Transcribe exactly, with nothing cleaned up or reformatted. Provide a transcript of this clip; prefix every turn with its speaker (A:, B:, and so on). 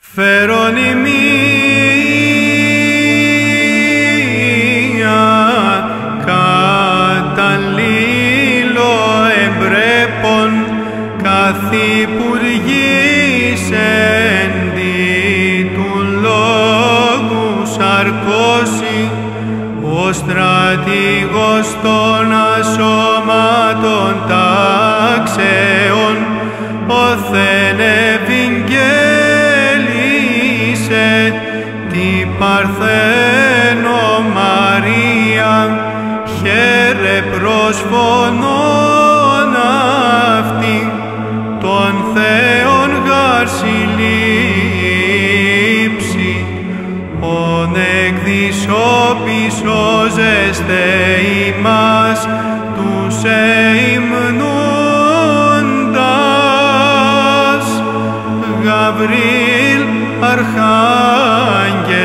A: Φέρον ημία καταλήλω εμπρέπων καθυπουργής εν δι του λόγου σαρκώσει ο στρατηγός των ασώματων τάξεων οθεν ευηγγέλισε τη Παρθένο Μαρία χαίρε προσφωνών αυτή των Θεών γαρ συλλήψη ον εκδισόπισώζεστε ημάς τους εημνούντας Γαβρίλ Αρχάγγελ